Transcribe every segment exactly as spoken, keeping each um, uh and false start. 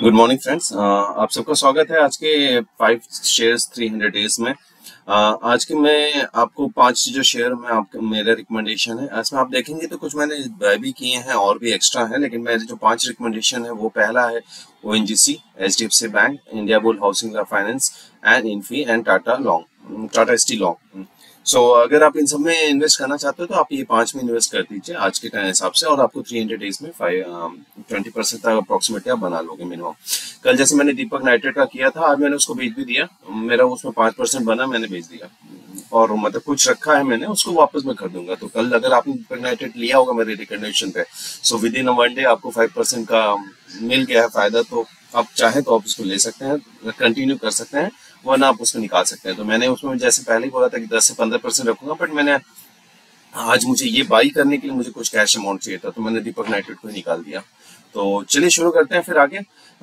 Good morning friends, आप सबका स्वागत है आज के five shares three hundred days में। uh, आज के मैं आपको पांच जो शेयर में आपका मेरा रिकमेंडेशन है, इसमें आप देखेंगे तो कुछ मैंने बाय भी किए हैं और भी एक्स्ट्रा है, लेकिन मेरे जो पांच रिकमेंडेशन है वो पहला है ONGC, HDFC bank, India bull housing finance and Infy and Tata long Tata steel long. So so, अगर आप इन सब में इन्वेस्ट करना चाहते हो तो आप ये पांच में इन्वेस्ट कर दीजिए आज के हिसाब से, और आपको थ्री हंड्रेड डेज में फाइव ट्वेंटी परसेंट तक अप्रोक्सीमेटली आप बना लोगे मिनिमम। कल जैसे मैंने दीपक नाइट्रेट का किया था, आज मैंने उसको बेच भी दिया, मेरा उसमें पांच परसेंट बना, मैंने बेच दिया और मतलब कुछ रखा है मैंने, उसको वापस मैं कर दूंगा। तो कल अगर आपने दीपक नाइट्रेट लिया होगा मेरे रिकमेंडेशन पे, so within one day आपको फाइव परसेंट का मिल गया है फायदा, तो आप चाहें तो आप उसको ले सकते हैं, कंटिन्यू कर सकते हैं, वरना आप उसको निकाल सकते हैं। तो मैंने उसमें जैसे पहले ही बोला था कि दस से पंद्रह परसेंट रखूंगा, बट मैंने आज मुझे ये बाई करने के लिए मुझे कुछ कैश अमाउंट चाहिए था, तो मैंने दीपक नाइट्रेट को निकाल दिया। तो चलिए शुरू करते हैं फिर आगे।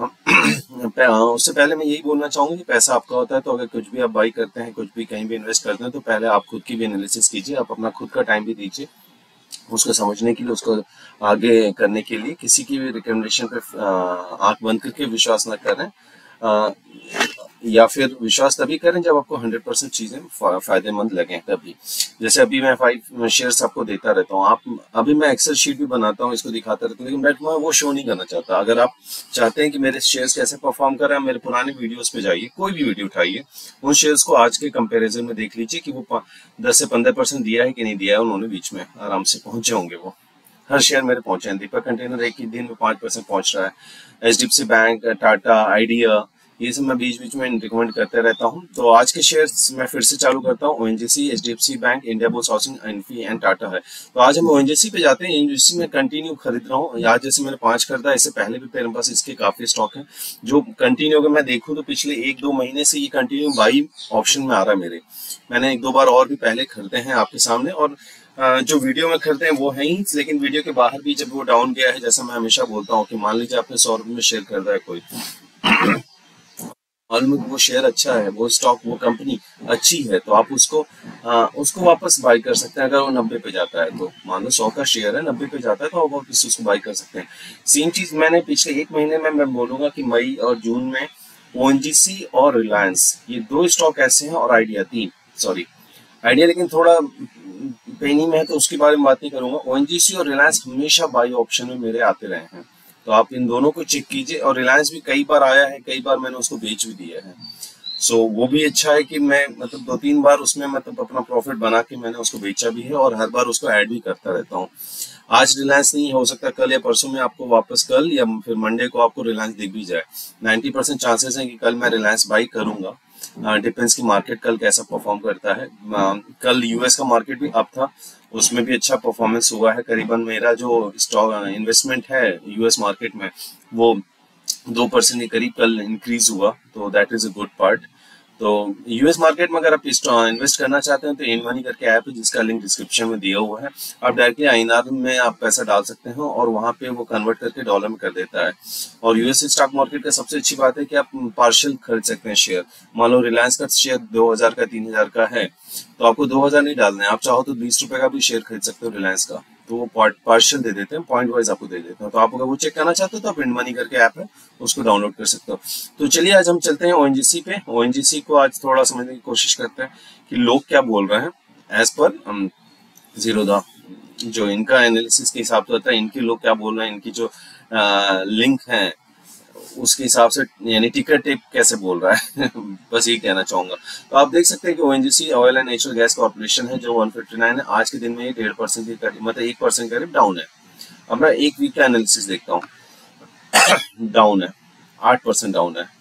उससे पहले मैं यही बोलना चाहूंगा कि पैसा आपका होता है, तो अगर कुछ भी आप बाई करते हैं, कुछ भी कहीं भी इन्वेस्ट करते हैं, तो पहले आप खुद की भी एनालिसिस कीजिए, आप अपना खुद का टाइम भी दीजिए उसको समझने के लिए, उसको आगे करने के लिए। किसी की भी रिकमेंडेशन पे आंख बंद करके विश्वास न करें, आ, या फिर विश्वास तभी करें जब आपको हंड्रेड परसेंट चीजें फायदेमंद लगे तभी। जैसे अभी मैं फाइव शेयर्स आपको देता रहता हूँ, आप अभी मैं एक्सेल शीट भी बनाता हूँ, इसको दिखाता रहता हूँ, लेकिन बट मैं वो शो नहीं करना चाहता। अगर आप चाहते हैं कि मेरे शेयर्स कैसे परफॉर्म कर रहे हैं, मेरे पुराने वीडियोस पे जाइए, कोई भी वीडियो उठाइए, उन शेयर्स को आज के कंपेरिजन में देख लीजिए कि वो दस से पंद्रह परसेंट दिया है कि नहीं दिया है उन्होंने, बीच में आराम से पहुंचे होंगे वो। हर शेयर मेरे पहुंचे हैं। दीपक कंटेनर एक ही दिन में पांच परसेंट पहुंच रहा है, एचडीएफसी बैंक, टाटा, आइडिया, ये सब मैं बीच बीच में रिकमेंड करते रहता हूं। तो आज के शेयर्स मैं फिर से चालू करता हूं। ONGC, HDFC bank, India bulls housing, Infy and Tata है। तो आज हम ओएनजीसी पे जाते हैं। ओएनजीसी में कंटिन्यू खरीद रहा हूँ, आज जैसे मैंने पांच खरीदा, इससे पहले भी मेरे पास इसके काफी स्टॉक है जो कंटिन्यू, अगर मैं देखूं तो पिछले एक दो महीने से ये कंटिन्यू बाई ऑप्शन में आ रहा है मेरे। मैंने एक दो बार और भी पहले खरीदे हैं आपके सामने, और जो वीडियो में खरीदे हैं वो है ही, लेकिन वीडियो के बाहर भी जब वो डाउन गया है, जैसा मैं हमेशा बोलता हूँ कि मान लीजिए आपने सौ रुपए में शेयर खरीदा है कोई, मालूम वो शेयर अच्छा है, वो स्टॉक, वो कंपनी अच्छी है, तो आप उसको आ, उसको वापस बाई कर सकते हैं। अगर वो नब्बे पे जाता है तो, मान लो सौ का शेयर है, नब्बे पे जाता है तो आप वापस उसको बाई कर सकते हैं। सेम चीज मैंने पिछले एक महीने में मैं बोलूंगा कि मई और जून में ओएनजीसी और रिलायंस, ये दो स्टॉक ऐसे हैं, और आइडिया तीन, सॉरी आइडिया लेकिन थोड़ा पेनी में है तो उसके बारे में बात नहीं करूंगा। ओएनजीसी और रिलायंस हमेशा बाई ऑप्शन में मेरे आते रहे हैं, तो आप इन दोनों को चेक कीजिए। और रिलायंस भी कई बार आया है, कई बार मैंने उसको बेच भी दिया है। सो so, वो भी अच्छा है कि मैं मतलब दो तीन बार उसमें मतलब अपना प्रॉफिट बना के मैंने उसको बेचा भी है, और हर बार उसको ऐड भी करता रहता हूँ। आज रिलायंस नहीं, हो सकता कल या परसों में आपको वापस, कल या फिर मंडे को आपको रिलायंस दिख भी जाए। नाइन्टी परसेंट चांसेस है कि कल मैं रिलायंस बाई करूंगा। डिपेंड्स की मार्केट कल कैसा परफॉर्म करता है। कल यूएस का मार्केट भी अप था, उसमें भी अच्छा परफॉर्मेंस हुआ है। करीबन मेरा जो स्टॉक इन्वेस्टमेंट है यूएस मार्केट में, वो दो परसेंट के करीब कल इंक्रीज हुआ, तो that is a good part. तो यूएस मार्केट में अगर आप इन्वेस्ट करना चाहते हैं तो इन मनी करके ऐप है, जिसका लिंक डिस्क्रिप्शन में दिया हुआ है। आप डायरेक्टली आईएनआर में आप पैसा डाल सकते हैं, और वहां पे वो कन्वर्ट करके डॉलर में कर देता है। और यूएस स्टॉक मार्केट का सबसे अच्छी बात है कि आप पार्शियल खरीद सकते हैं शेयर। मान लो रिलायंस का शेयर दो हजार का, तीन हजार का है, तो आपको दो हजार नहीं डालना है, आप चाहो तो बीस रुपए का भी शेयर खरीद सकते हो रिलायंस का, तो वो पार्शियल दे देते हैं, पॉइंट वाइज आपको दे देते हैं। तो आप अगर वो चेक करना चाहते हो तो आप इंड मनी करके ऐप है, उसको डाउनलोड कर सकते हो। तो चलिए आज हम चलते हैं ओएनजीसी पे। ओएनजीसी को आज थोड़ा समझने की कोशिश करते हैं कि लोग क्या बोल रहे हैं एज पर जीरोधा, जो इनका एनालिसिस के हिसाब से होता है, इनके लोग क्या बोल रहे हैं, इनकी जो लिंक है उसके हिसाब से, यानी टिकर टेप कैसे बोल रहा है बस ये कहना चाहूंगा। तो आप देख सकते हैं कि ONGC oil and natural gas corporation है, जो वन फिफ्टी नाइन है, आज के दिन में ये डेढ़ परसेंट के करीब, मतलब एक परसेंट करीब डाउन है। अब मैं एक वीक का एनालिसिस देखता हूँ डाउन है, आठ परसेंट डाउन है।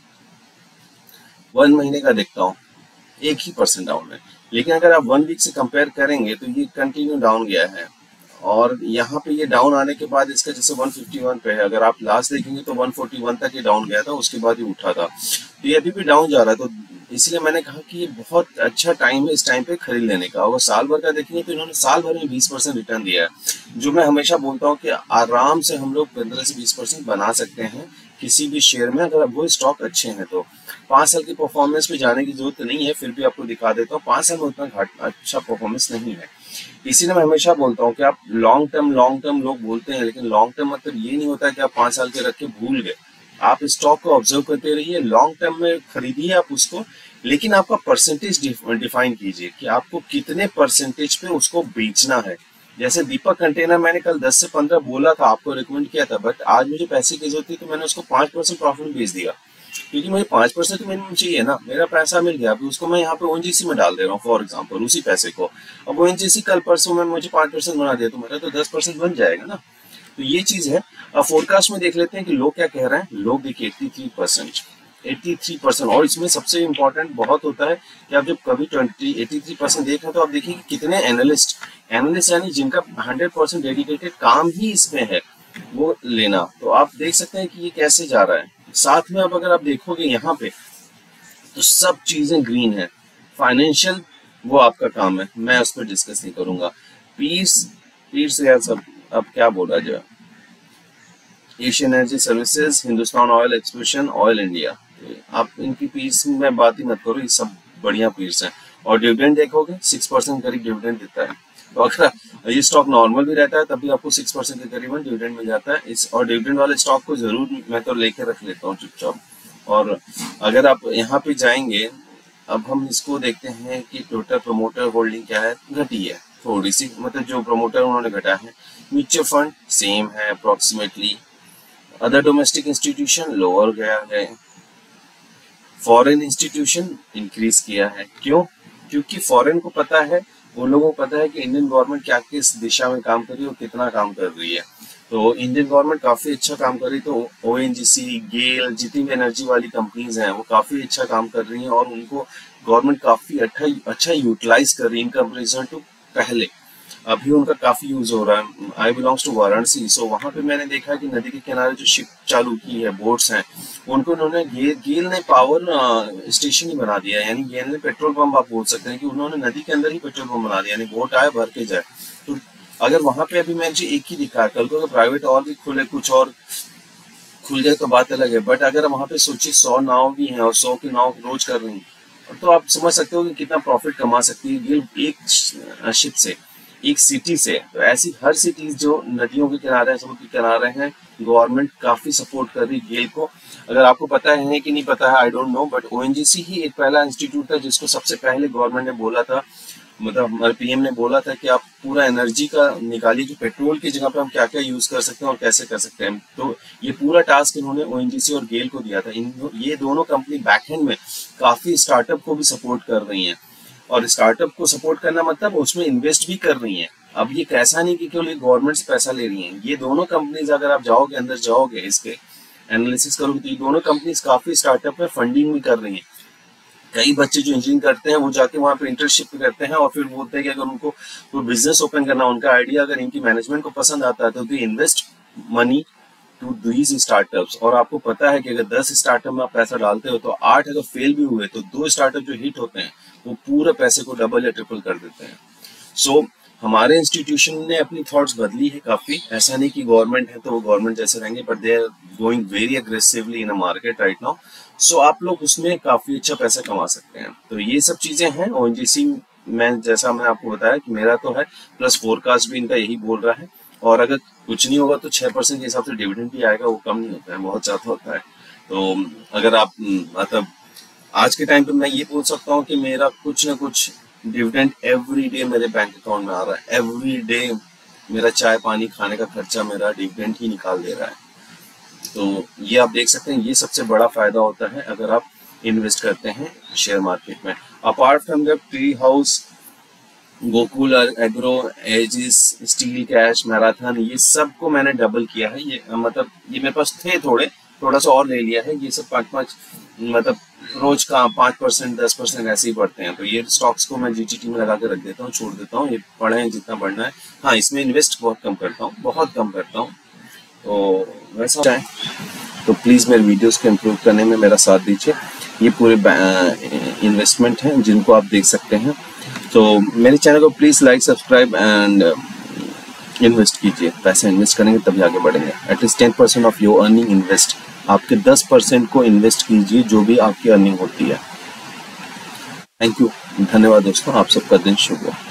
वन महीने का देखता हूँ, एक ही परसेंट डाउन है। लेकिन अगर आप वन वीक से कंपेयर करेंगे तो ये कंटिन्यू डाउन गया है, और यहाँ पे ये डाउन आने के बाद इसका जैसे वन फिफ्टी वन पे है, अगर आप लास्ट देखेंगे तो वन फोर्टी वन तक ये डाउन गया था, उसके बाद ये उठा था, तो ये अभी भी डाउन जा रहा है। तो इसलिए मैंने कहा कि ये बहुत अच्छा टाइम है इस टाइम पे खरीद लेने का। अगर साल भर का देखेंगे तो इन्होंने साल भर में बीस परसेंट रिटर्न दिया है, जो मैं हमेशा बोलता हूँ कि आराम से हम लोग पंद्रह से बीस परसेंट बना सकते हैं किसी भी शेयर में, अगर वो स्टॉक अच्छे हैं तो। पांच साल की परफॉर्मेंस पे जाने की जरूरत नहीं है, फिर भी आपको दिखा देता हूँ, पांच साल में उतना अच्छा परफॉर्मेंस नहीं है। इसीलिए मैं हमेशा बोलता हूँ कि आप लॉन्ग टर्म लॉन्ग टर्म लोग बोलते हैं, लेकिन लॉन्ग टर्म मतलब ये नहीं होता कि आप पांच साल के रख के भूल गए। आप स्टॉक को ऑब्जर्व करते रहिए, लॉन्ग टर्म में खरीदिए आप उसको, लेकिन आपका परसेंटेज डिफाइन कीजिए कि आपको कितने परसेंटेज पे उसको बेचना है। जैसे दीपक कंटेनर मैंने कल दस से पंद्रह बोला था, आपको रिकमेंड किया था, बट आज मुझे पैसे की जरूरत थी तो मैंने उसको पांच परसेंट प्रॉफिट बेच दिया, क्योंकि मुझे पांच परसेंट तो मिनिमम चाहिए ना, मेरा पैसा मिल गया, अभी उसको मैं यहाँ पे ओएनजीसी में डाल दे रहा हूँ फॉर एग्जांपल, उसी पैसे को। अब ओएनजीसी कल परसों में मुझे पांच परसेंट बना दिया तो मेरा तो दस परसेंट बन जाएगा ना। तो ये चीज है। अब फोरकास्ट में देख लेते हैं कि लोग क्या कह रहे हैं। लोग देखिए eighty three percent eighty three percent, और इसमें सबसे इंपॉर्टेंट बहुत होता है कि आप जब कभी ट्वेंटी एट्टी थ्री परसेंट देख रहे हैं तो आप देखिए कि कितने एनालिस्ट एनालिस्ट यानी जिनका हंड्रेड परसेंट डेडिकेटेड काम ही इसमें है वो लेना। तो आप देख सकते हैं कि ये कैसे जा रहा है। साथ में अब अगर आप देखोगे यहाँ पे तो सब चीजें ग्रीन है। फाइनेंशियल वो आपका काम है, मैं उस पर डिस्कस नहीं करूंगा। पीस पीस यार सब अब क्या बोला जाए, Asian energy services, Hindustan oil exploration, oil India, आप इनकी पीस में बात ही मत करो, ये सब बढ़िया पीस है। और डिविडेंड देखोगे सिक्स परसेंट करीब डिविडेंड देता है। तो अगर ये स्टॉक नॉर्मल भी रहता है तब भी आपको सिक्स परसेंट के करीबन डिविडेंड मिल जाता है इस, और डिविडेंड वाले स्टॉक को जरूर मैं तो लेके रख लेता हूँ चुपचाप। और अगर आप यहाँ पे जाएंगे, अब हम इसको देखते हैं कि टोटल प्रमोटर होल्डिंग क्या है, घटी है थोड़ी सी, मतलब जो प्रमोटर उन्होंने घटा है। म्यूचुअल फंड सेम है approximately. Other domestic institution lower गया है। फॉरेन इंस्टीट्यूशन इंक्रीज किया है। क्यों? क्योंकि फॉरेन को पता है, उन लोगों को पता है कि इंडियन गवर्नमेंट क्या किस दिशा में काम कर रही है और कितना काम कर रही है। तो इंडियन गवर्नमेंट काफी अच्छा काम कर रही है, तो ओएनजीसी, गेल, जितनी भी एनर्जी वाली कंपनीज हैं वो काफी अच्छा काम कर रही हैं और उनको गवर्नमेंट काफी अच्छा अच्छा यूटिलाइज कर रही है इन कंपेरिजन टू पहले। अभी उनका काफी यूज हो रहा है। I belongs to Varanasi, so वहां पे मैंने देखा है कि नदी के किनारे जो शिप चालू की है, बोट्स हैं, उनको उन्होंने गे, गेल ने पावर स्टेशन ही बना दिया है, यानी गेल ने पेट्रोल पंप आप बोल सकते हैं कि उन्होंने नदी के अंदर ही पेट्रोल पंप बना दिया, यानी बोट आए भर के जाए। तो अगर वहां पे अभी मुझे एक ही दिखा है, कल को अगर प्राइवेट और भी खुले, कुछ और खुल जाए तो बात अलग है, बट अगर वहां पे सोचिए सौ नाव भी हैं और सौ की नाव रोज कर रही हैं, तो आप समझ सकते हो कि कितना प्रॉफिट कमा सकती है गेल एक शिप से, एक सिटी से। तो ऐसी हर सिटीज जो नदियों के किनारे हैं, समुद्र के किनारे हैं, गवर्नमेंट काफी सपोर्ट कर रही है गेल को। अगर आपको पता है कि नहीं पता है I don't know, but ONGC ही एक पहला इंस्टीट्यूट था जिसको सबसे पहले गवर्नमेंट ने बोला था, मतलब हमारे पीएम ने बोला था कि आप पूरा एनर्जी का निकालिए कि पेट्रोल की जगह पे हम क्या क्या यूज कर सकते हैं और कैसे कर सकते हैं। तो ये पूरा टास्क इन्होंने ओएनजीसी और गेल को दिया था। इन ये दोनों कंपनी बैकएंड में काफी स्टार्टअप को भी सपोर्ट कर रही हैं, और स्टार्टअप को सपोर्ट करना मतलब उसमें इन्वेस्ट भी कर रही हैं। अब ये कैसा नहीं कि केवल गवर्नमेंट से पैसा ले रही हैं, ये दोनों कंपनीज अगर आप जाओगे अंदर जाओगे इसके एनालिसिस करोगे तो ये दोनों कंपनीज काफी स्टार्टअप में फंडिंग भी कर रही हैं। कई बच्चे जो इंजीनियरिंग करते हैं वो जाके वहाँ पे इंटर्नशिप करते हैं और फिर बोलते हैं कि अगर उनको कोई बिजनेस ओपन करना, उनका आइडिया अगर इनकी मैनेजमेंट को पसंद आता है तो they invest money to these startups. और आपको पता है कि अगर दस स्टार्टअप में आप पैसा डालते हो तो आठ अगर फेल भी हुए तो दो स्टार्टअप जो हिट होते हैं वो पूरे पैसे को डबल या ट्रिपल कर देते हैं। सो so, हमारे इंस्टीट्यूशन ने अपनी थॉट्स बदली है काफी। ऐसा नहीं कि गवर्नमेंट है तो वो गवर्नमेंट जैसे रहेंगे, but they are going very aggressively in a market right now. So आप लोग उसमें काफी अच्छा पैसा कमा सकते हैं। तो ये सब चीजें हैं। ओएनजीसी में जैसा मैंने आपको बताया कि मेरा तो है, प्लस फोरकास्ट भी इनका यही बोल रहा है, और अगर कुछ नहीं होगा तो छह परसेंट के हिसाब से डिविडेंड भी आएगा, वो कम नहीं होता है, बहुत ज्यादा होता है। तो अगर आप मतलब आज के टाइम पे मैं ये बोल सकता हूँ कि मेरा कुछ ना कुछ डिविडेंड एवरी डे मेरे बैंक अकाउंट में आ रहा है। एवरी डे मेरा चाय पानी खाने का खर्चा मेरा डिविडेंड ही निकाल दे रहा है। तो ये आप देख सकते हैं, ये सबसे बड़ा फायदा होता है अगर आप इन्वेस्ट करते हैं शेयर मार्केट में। Apart from the tree house, Gokul agro, Aegis, steel cash, Marathon, ये सब को मैंने डबल किया है। ये मतलब ये मेरे पास थे थोड़े, थोड़ा सा और ले लिया है। ये सब पाँच पाँच मतलब रोज का पाँच परसेंट दस परसेंट ऐसे ही बढ़ते हैं। तो ये स्टॉक्स को मैं जीटीटी में लगा के रख देता हूँ, छोड़ देता हूँ, ये पढ़े जितना बढ़ना है। हाँ, इसमें इन्वेस्ट बहुत कम करता हूँ, बहुत कम करता हूँ। तो वैसा है तो प्लीज़ मेरे वीडियोस को इम्प्रूव करने में मेरा साथ दीजिए। ये पूरे इन्वेस्टमेंट हैं जिनको आप देख सकते हैं। तो मेरे चैनल को please like, subscribe and invest कीजिए। पैसे इन्वेस्ट करेंगे तभी आगे बढ़ेंगे। At least ten percent of your earning invest, आपके दस परसेंट को इन्वेस्ट कीजिए जो भी आपकी अर्निंग होती है। थैंक यू, धन्यवाद दोस्तों, आप सबका दिन शुभ हो।